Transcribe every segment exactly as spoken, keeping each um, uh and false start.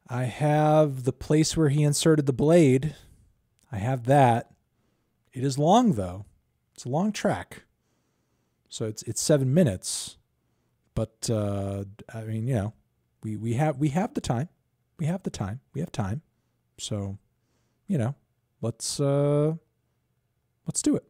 I have the place where he inserted the blade. I have that. It is long, though. It's a long track. So it's it's seven minutes. But, uh, I mean, you know, we, we have we have the time. We have the time. We have time. So, you know, let's uh, let's do it.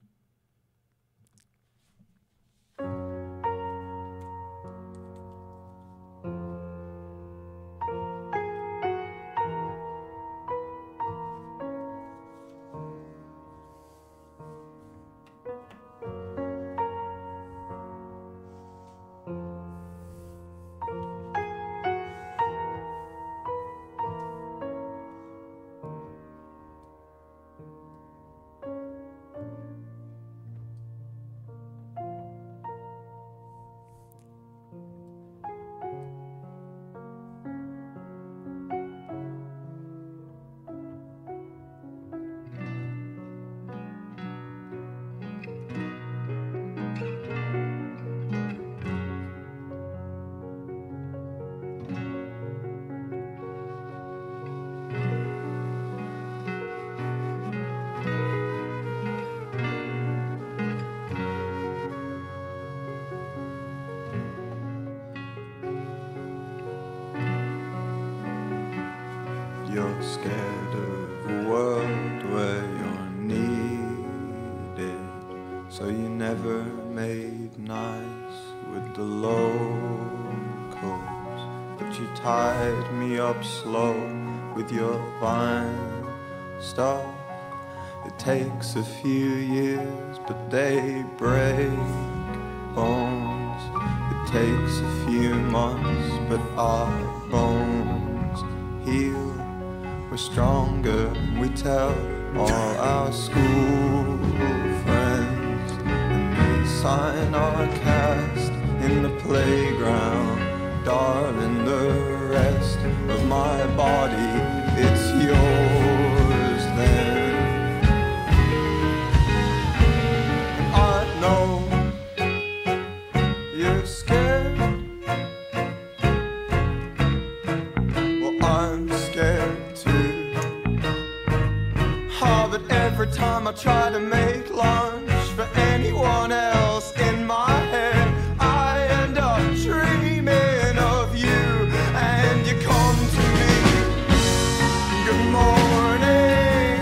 You're scared of a world where you're needed, so you never made nice with the locals. But you tied me up slow with your vine stuff. It takes a few years, but they break bones. It takes a few months, but our bones heal. We're stronger, we tell all our school friends, and they sign our cast in the playground. Darling, the rest of my body, it's yours then. I know you're scared. Well, I'm scared. But every time I try to make lunch for anyone else in my head, I end up dreaming of you, and you come to me. Good morning.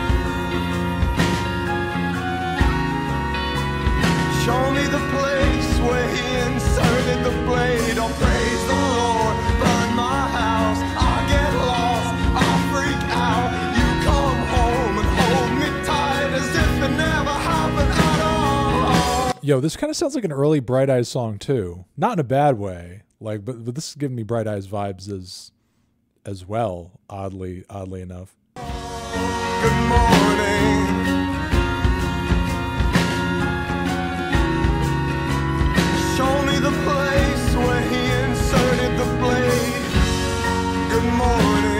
Show me the place where he inserted the blade. Oh, praise the Lord, burn my house. I get lost, I freak out. Yo, this kind of sounds like an early Bright Eyes song too. Not in a bad way. Like, but, but this is giving me Bright Eyes vibes as as well, oddly, oddly enough. Good morning. Show me the place where he inserted the blade. Good morning.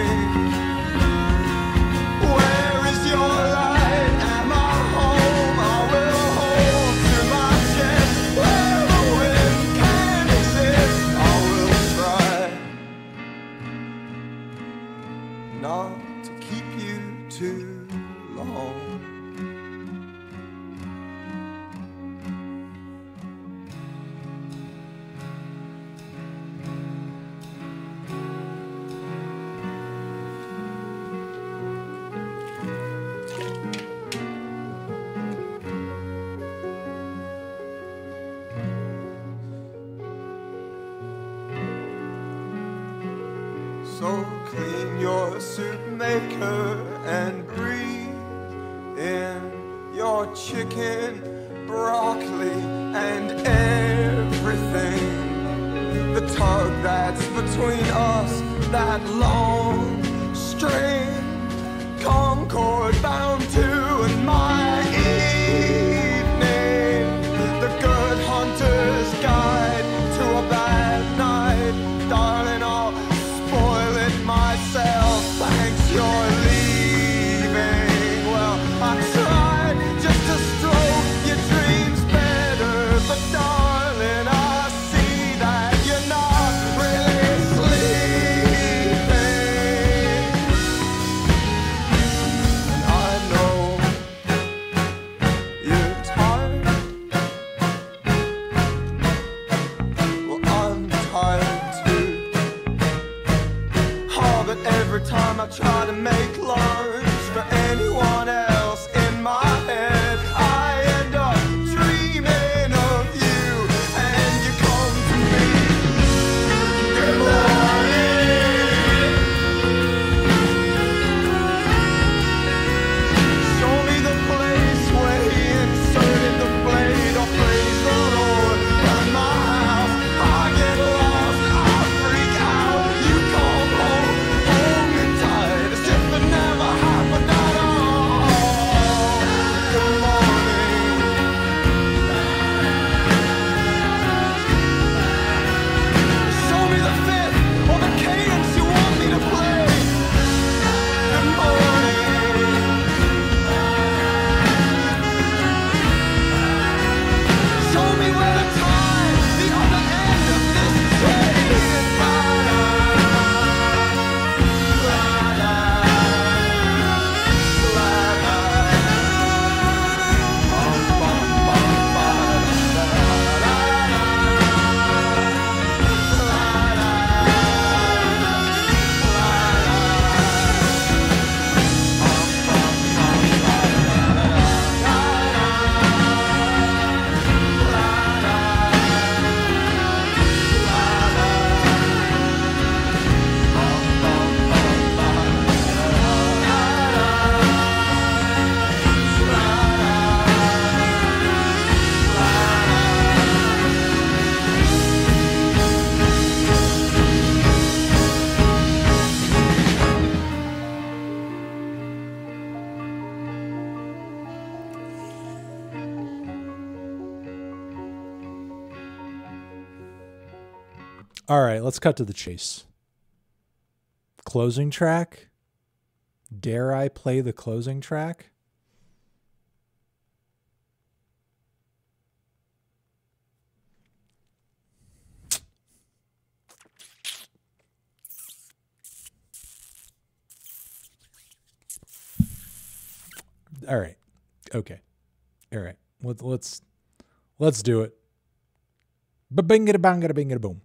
Where is your light? Am I home? I will hold to my chest. Where the wind can exist, I will try not to keep you too long. So clean your soup maker and breathe in your chicken, broccoli, and everything. The tug that's between us, that long string, concord bound to in my evening. The good hunter's guide to a bad night, darling. I'll spoil it myself. Thanks, you're leaving. Well, I tried just to stroke your dreams better, but darling, I see that you're not really sleeping. Every time I try to make lunch for anyone else in my head, I end up dreaming of you, and you come to me. Good morning. Show me the place where he inserted the blade. Oh, praise the Lord, burn my house. I get lost, I freak out. You come home, hold me tight, as if it never happened at all. Good morning. Show me the fifth or the cadence you want me to play. Good morning. Show me where to tie the other end of this chain. La-la, la-la, la-la. Bum, bum, bum, ba-da-da-da-da-da. All right, let's cut to the chase. Closing track? Dare I play the closing track? All right. Okay. All right. Let's let's let's do it. Ba-bingada bangada bingada boom.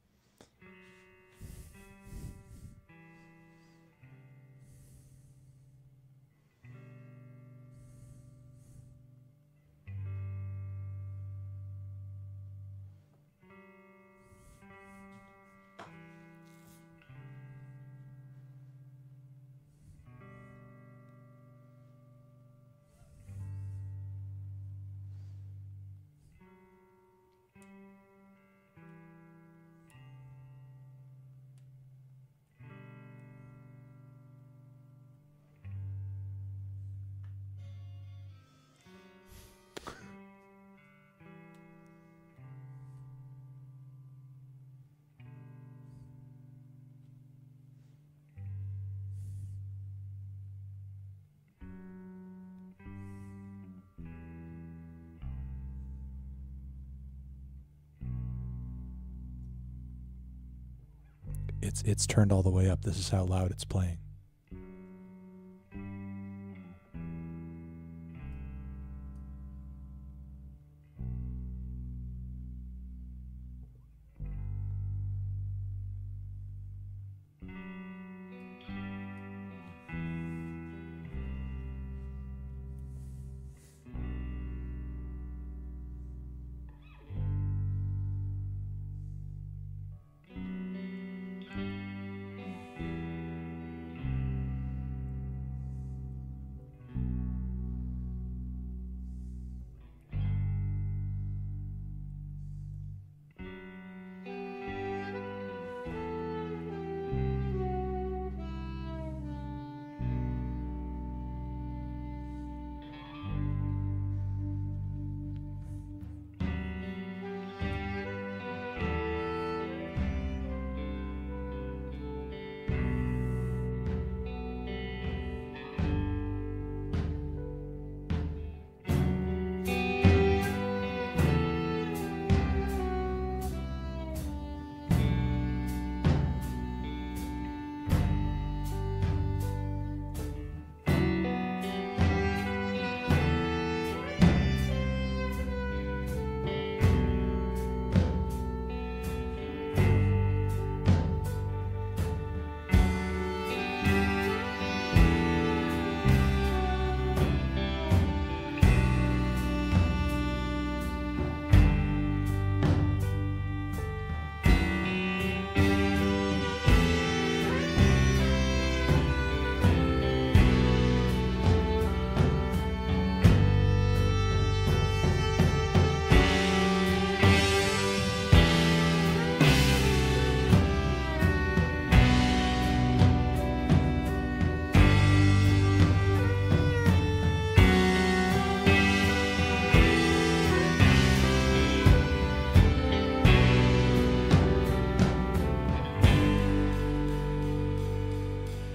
It's it's turned all the way up. This is how loud it's playing.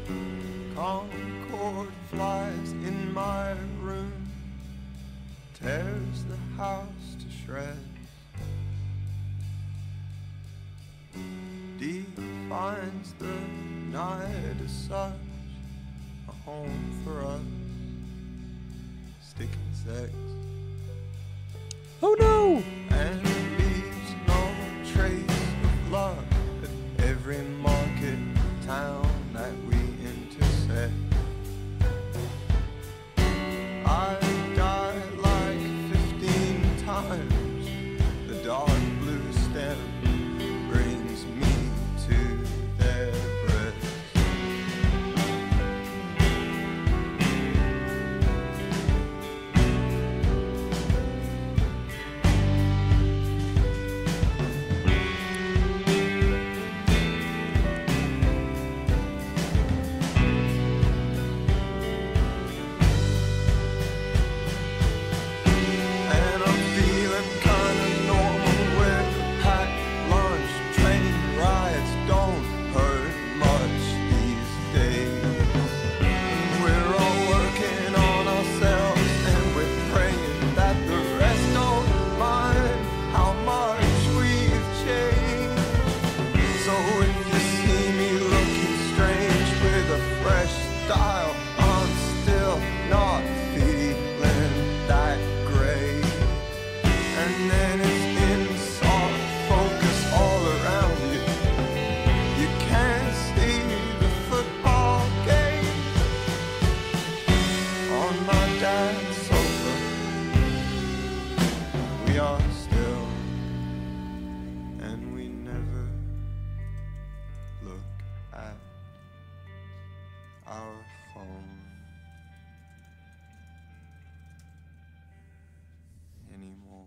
Concord flies in my room, tears the house to shreds, defines the night as such a home for us, stick and sex. Oh no! And leaves no trace of love at every market town that we intersect. I died like fifteen times. The dark blue stem brings me to their breast. And I'm feeling kinda normal with a packed lunch. Train rides don't hurt much these days. We're all working on ourselves and we're praying that the rest don't mind how much we've changed. So if you see me looking strange with a fresh style, I'm still not feeling that great. And then it's in soft focus all around you. You can't see the football game on my dad's sofa. We are still, and we never look at our phone anymore.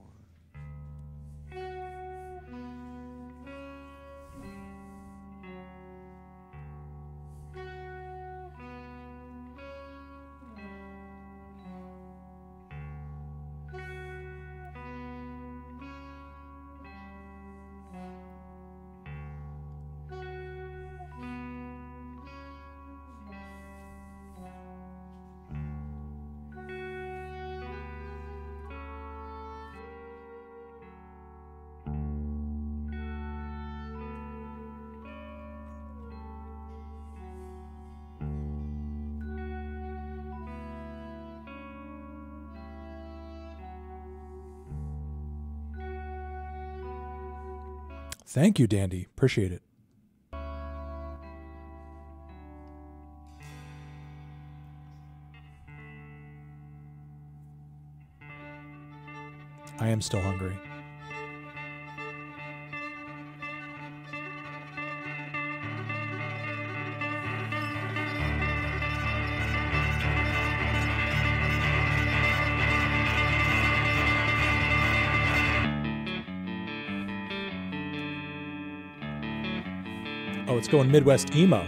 Thank you, Dandy. Appreciate it. I am still hungry. Oh, it's going Midwest emo.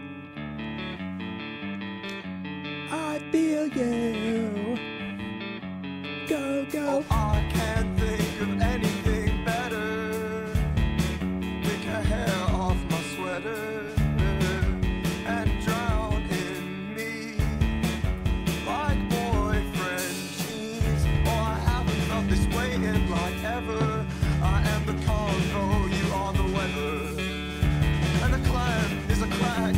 I feel you. Go, go. Oh, I can't think of anything better. Pick a hair off my sweater and drown in me like boyfriend jeans. Oh, I haven't felt this way in like ever. I am the Congo, you are the weather. And the clan is a crack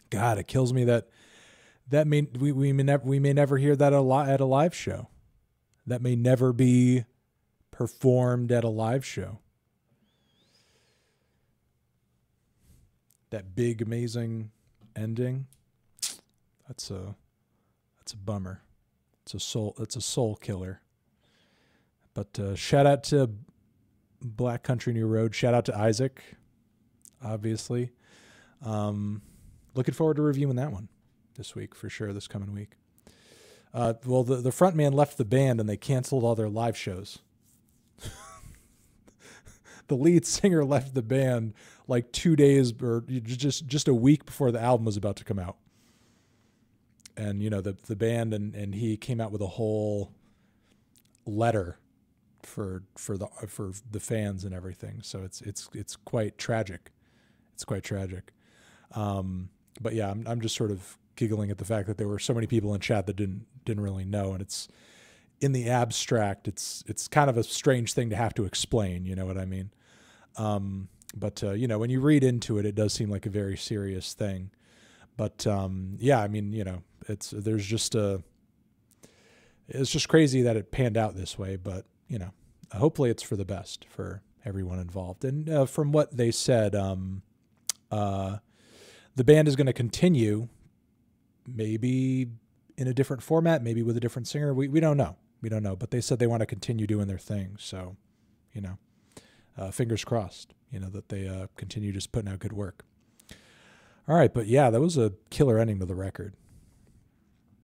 God, it kills me that that may we we may never we may never hear that a lot at a live show. That may never be performed at a live show. That big, amazing ending. That's a that's a bummer. It's a soul. It's a soul killer. But uh, shout out to Black Country New Road. Shout out to Isaac. Obviously, um, looking forward to reviewing that one this week for sure. This coming week. Uh, well, the the front man left the band and they canceled all their live shows. The lead singer left the band like two days or just just a week before the album was about to come out. And, you know, the the band and, and he came out with a whole letter for for the for the fans and everything. So it's it's it's quite tragic. It's quite tragic. Um, but yeah, I'm I'm just sort of giggling at the fact that there were so many people in chat that didn't didn't really know, and it's in the abstract, it's it's kind of a strange thing to have to explain, you know what I mean? Um, but uh, you know, when you read into it, it does seem like a very serious thing. But um, yeah, I mean, you know, it's there's just a it's just crazy that it panned out this way. But you know, hopefully it's for the best for everyone involved. And uh, from what they said, um, uh, the band is going to continue, maybe in a different format, maybe with a different singer. We we don't know. We don't know. But they said they want to continue doing their thing. So, you know, uh, fingers crossed, you know, that they uh, continue just putting out good work. All right. But yeah, that was a killer ending to the record.